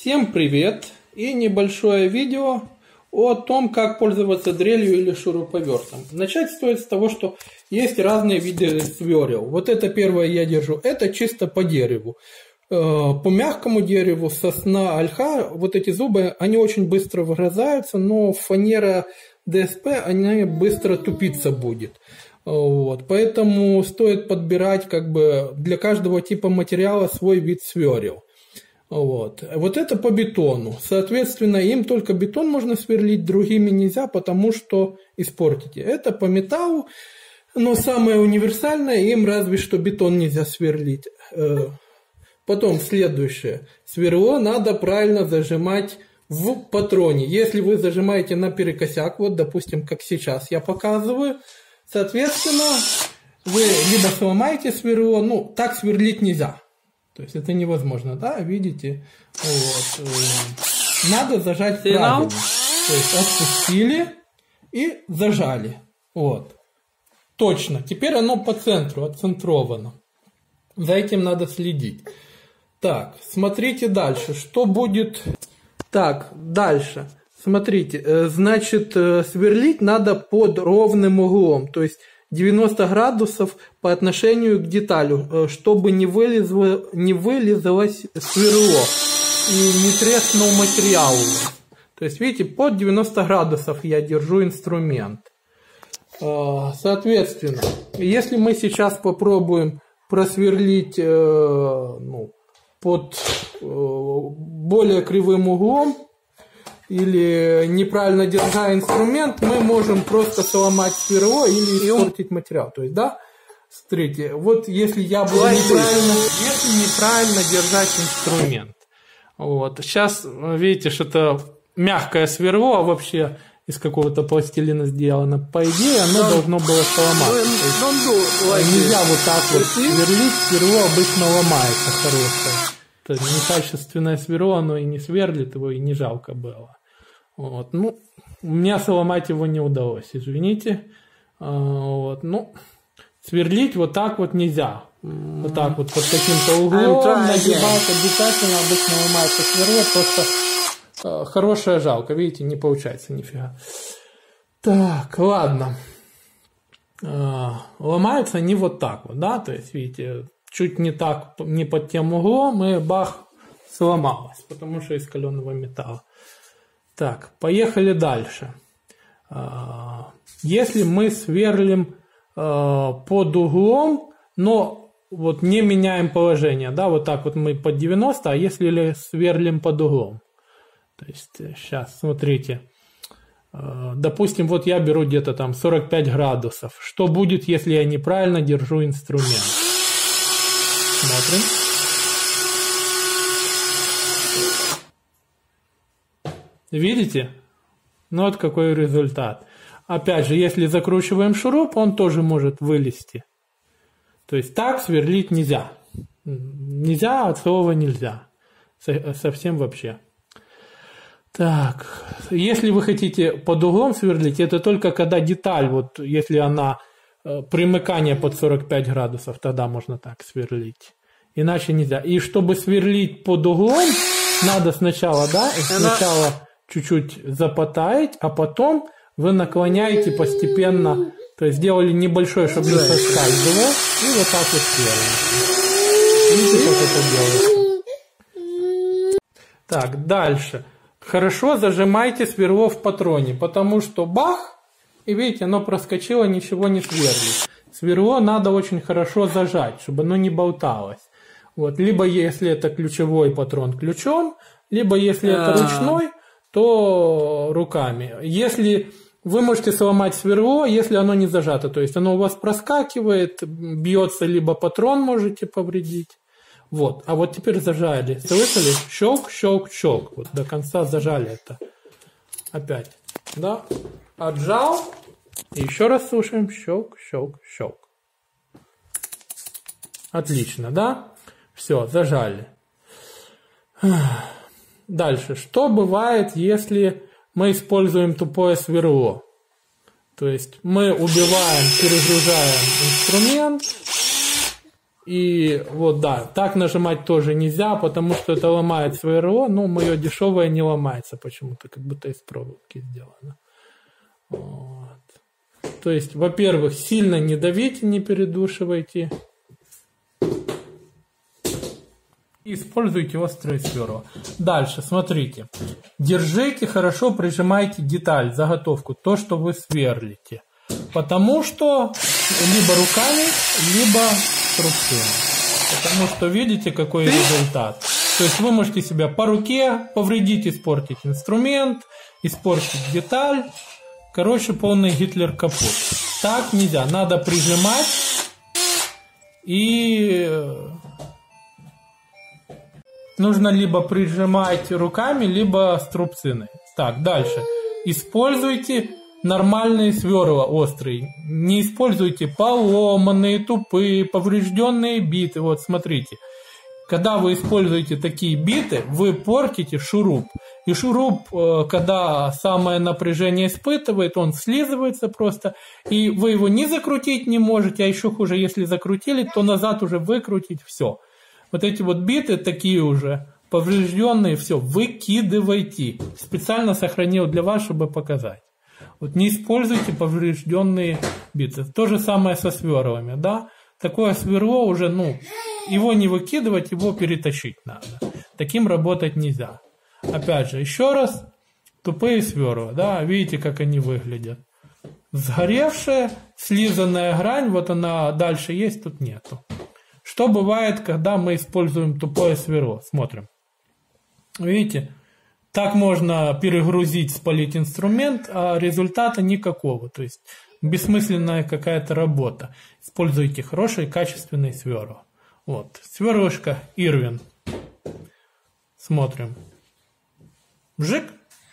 Всем привет и небольшое видео о том, как пользоваться дрелью или шуруповертом. Начать стоит с того, что есть разные виды сверел. Вот это первое я держу, это чисто по дереву. По мягкому дереву, сосна, ольха, вот эти зубы, они очень быстро вгрызаются, но фанера ДСП, она быстро тупиться будет. Вот. Поэтому стоит подбирать для каждого типа материала свой вид сверел. Вот это по бетону. Соответственно, им только бетон можно сверлить, другими нельзя, потому что испортите. Это по металлу, но самое универсальное, им разве что бетон нельзя сверлить. Потом следующее. Сверло надо правильно зажимать в патроне. Если вы зажимаете наперекосяк, вот допустим, как сейчас я показываю, соответственно, вы либо сломаете сверло, так сверлить нельзя. То есть это невозможно, да, видите? Вот. Надо зажать правильно. То есть отпустили и зажали. Вот. Точно. Теперь оно по центру, отцентровано. За этим надо следить. Так, смотрите дальше. Что будет? Так, дальше. Смотрите, значит, сверлить надо под ровным углом. То есть 90 градусов по отношению к деталю, чтобы не вылезлось сверло и не треснул материал. То есть, видите, под 90 градусов я держу инструмент. Соответственно, если мы сейчас попробуем просверлить под более кривым углом, или неправильно держа инструмент, мы можем просто сломать сверло или испортить материал. То есть, да, смотрите, вот если я буду неправильно держать инструмент. Вот. Сейчас, видите, что это мягкое сверло, а вообще из какого-то пластилина сделано. По идее, оно должно было сломаться. Нельзя вот так вот сверлить, сверло обычно ломается хорошее. Это некачественное сверло, оно и не сверлит его, и не жалко было. Вот. У меня сломать его не удалось, извините. Сверлить вот так вот нельзя. Вот так вот под каким-то углом нагибать обязательно, обычно ломается сверло, просто хорошее жалко, видите, не получается нифига. Так, ладно. Ломаются они вот так вот, да, то есть, видите, чуть не так, не под тем углом, и бах, сломалось, потому что из каленого металла. Так, поехали дальше. Если мы сверлим под углом, но вот не меняем положение, да, вот так вот мы под 90, а если сверлим под углом. То есть, сейчас, смотрите, допустим, вот я беру где-то там 45 градусов. Что будет, если я неправильно держу инструмент? Смотрим. Видите? Вот какой результат. Опять же, если закручиваем шуруп, он тоже может вылезти. То есть так сверлить нельзя. Нельзя от слова нельзя. Совсем вообще. Так, если вы хотите под углом сверлить, это только когда деталь, вот если она примыкание под 45 градусов, тогда можно так сверлить. Иначе нельзя. И чтобы сверлить под углом, надо сначала, сначала чуть-чуть запотаять, а потом вы наклоняете постепенно, то есть сделали небольшой, чтобы не соскальзывало, и вот так вот сверлите. Видите, как это делается? Так, дальше. Хорошо зажимайте сверло в патроне, потому что бах, и видите, оно проскочило, ничего не сверлит. Сверло надо очень хорошо зажать, чтобы оно не болталось. Вот. Либо если это ключевой патрон ключом, либо если это ручной, то руками. Если вы можете сломать сверло, если оно не зажато, то есть оно у вас проскакивает, бьется, либо патрон можете повредить. Вот. А вот теперь зажали. Слышали? Щелк, щелк, щелк. Вот до конца зажали это. Опять. Да? Отжал. И еще раз слушаем. Щелк, щелк, щелк. Отлично, да? Все, зажали. Дальше. Что бывает, если мы используем тупое сверло? То есть мы убиваем, перегружаем инструмент, И вот да, так нажимать тоже нельзя, потому что это ломает СВРО, но мое дешевое не ломается почему-то, как будто из проволоки сделано. Вот. То есть, во-первых, сильно не давите, не передушивайте. Используйте острые сверла. Дальше, смотрите. Держите, хорошо прижимайте деталь, заготовку, то, что вы сверлите. Потому что либо руками, либо струбцами. Потому что видите, какой результат. То есть вы можете себя по руке повредить, испортить инструмент, испортить деталь. Короче, полный Гитлер капут. Так нельзя. Надо прижимать и... Нужно либо прижимать руками, либо струбциной. Так, дальше. Используйте нормальные сверла острые. Не используйте поломанные, тупые, поврежденные биты. Вот смотрите. Когда вы используете такие биты, вы портите шуруп. И шуруп, когда самое напряжение испытывает, он слизывается просто. И вы его не закрутить не можете, а еще хуже, если закрутили, то назад уже выкрутить все. Вот эти вот биты такие уже поврежденные, все, выкидывайте. Специально сохранил для вас, чтобы показать. Вот не используйте поврежденные биты. То же самое со сверлами, да? Такое сверло уже, его не выкидывать, его перетащить надо. Таким работать нельзя. Опять же, еще раз, тупые сверла, да? Видите, как они выглядят. Сгоревшая, слизанная грань, вот она дальше есть, тут нету. Что бывает, когда мы используем тупое сверло? Смотрим. Видите, так можно перегрузить, спалить инструмент, а результата никакого. То есть бессмысленная какая-то работа. Используйте хорошие, качественные сверла. Вот, сверлышко Ирвин. Смотрим. Вжик.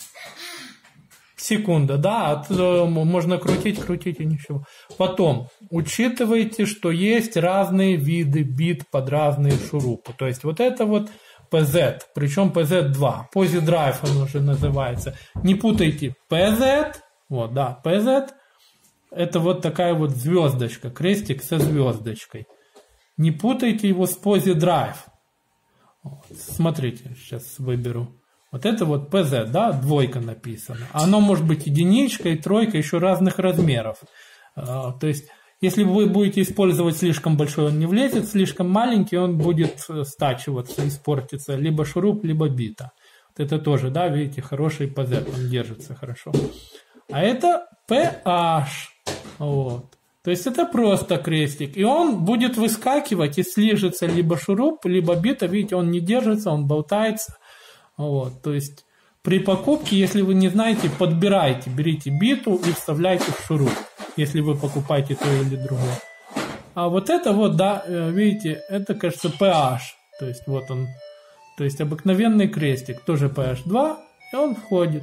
Секунда, да, оттуда можно крутить и ничего. Потом, учитывайте, что есть разные виды бит под разные шурупы. То есть вот это вот PZ, причем PZ2, Posi Drive оно уже называется. Не путайте PZ, вот, да, PZ, это вот такая вот звездочка, крестик со звездочкой. Не путайте его с Posi Drive. Вот, смотрите, сейчас выберу. Вот это вот PZ, да, двойка написано. Оно может быть единичка и тройка, еще разных размеров. То есть, если вы будете использовать слишком большой, он не влезет, слишком маленький, он будет стачиваться, испортиться. Либо шуруп, либо бита. Вот это тоже, да, видите, хороший PZ, он держится хорошо. А это PH. Вот. То есть, это просто крестик. И он будет выскакивать и слижется либо шуруп, либо бита. Видите, он не держится, он болтается. Вот, то есть при покупке, если вы не знаете, подбирайте, берите биту и вставляйте в шуруп, если вы покупаете то или другое. А вот это вот, да, видите, это, кажется, PH, то есть вот он, то есть обыкновенный крестик, тоже PH2, и он входит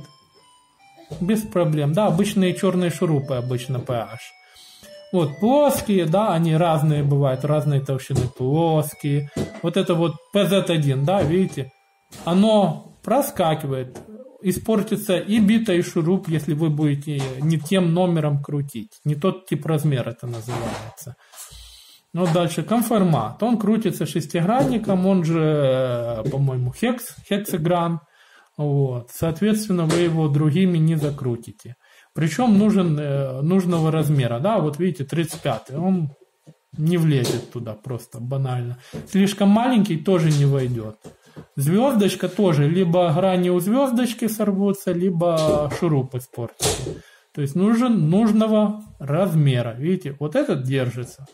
без проблем, да, обычные черные шурупы, обычно PH. Вот плоские, да, они разные бывают, разные толщины, плоские. Вот это вот PZ1, да, видите, оно проскакивает, испортится и бита, и шуруп, если вы будете не тем номером крутить. Не тот тип размера это называется. Но дальше конформат. Он крутится шестигранником, он же, по-моему, хексагран. Вот. Соответственно, вы его другими не закрутите. Причем нужного размера. Да, вот видите, 35. Он не влезет туда просто банально. Слишком маленький тоже не войдет. Звездочка тоже, либо грани у звездочки сорвутся, либо шуруп испортится. То есть нужного размера. Видите, вот этот держится.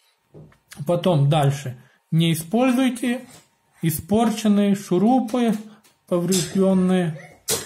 Потом дальше. Не используйте испорченные шурупы, поврежденные.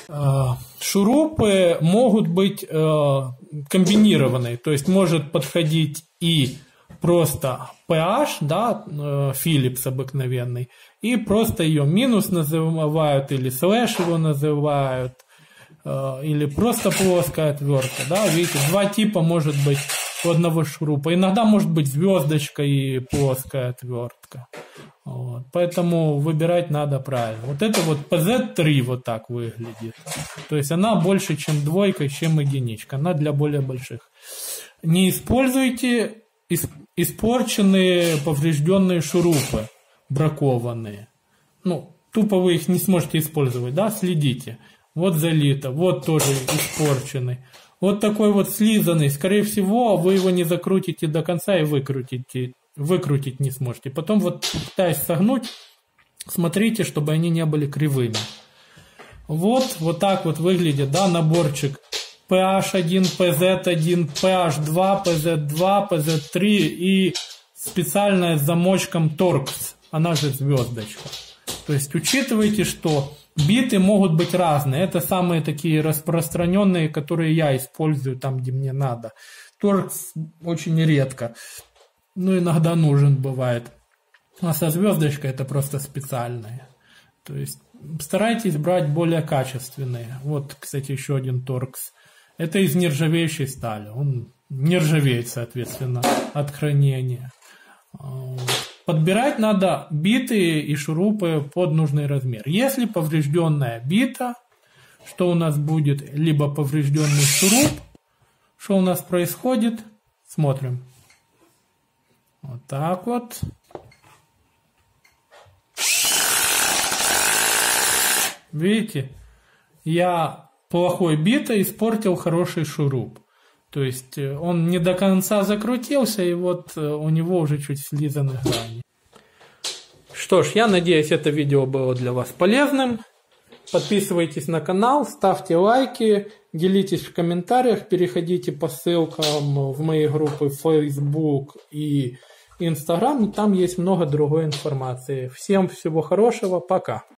Шурупы могут быть комбинированные. То есть может подходить и просто PH, да, Philips обыкновенный, и просто ее минус называют, или слэш его называют, или просто плоская отвертка, да, видите, два типа может быть у одного шурупа, иногда может быть звездочка и плоская отвертка, вот. Поэтому выбирать надо правильно. Вот это вот PZ3 вот так выглядит, то есть она больше, чем двойка, чем единичка, она для более больших. Не используйте испорченные, поврежденные шурупы, бракованные. Ну, тупо вы их не сможете использовать, да, следите. Вот залито, вот тоже испорченный. Вот такой вот слизанный, скорее всего, вы его не закрутите до конца и выкрутить не сможете. Потом вот, пытаясь согнуть, смотрите, чтобы они не были кривыми. Вот так вот выглядит, да, наборчик PH1, PZ1, PH2, PZ2, PZ3 и специальная с замочком Torx, она же звездочка. То есть учитывайте, что биты могут быть разные. Это самые такие распространенные, которые я использую там, где мне надо. Torx очень редко, но иногда нужен бывает. А со звездочкой это просто специальные. То есть старайтесь брать более качественные. Вот, кстати, еще один Torx. Это из нержавеющей стали. Он не ржавеет, соответственно, от хранения. Подбирать надо биты и шурупы под нужный размер. Если поврежденная бита, что у нас будет? Либо поврежденный шуруп. Что у нас происходит? Смотрим. Вот так вот. Видите? Я плохой битой испортил хороший шуруп. То есть он не до конца закрутился, и вот у него уже чуть слизаны грани. Что ж, я надеюсь, это видео было для вас полезным. Подписывайтесь на канал, ставьте лайки, делитесь в комментариях, переходите по ссылкам в мои группы Facebook и Instagram. Там есть много другой информации. Всем всего хорошего, пока.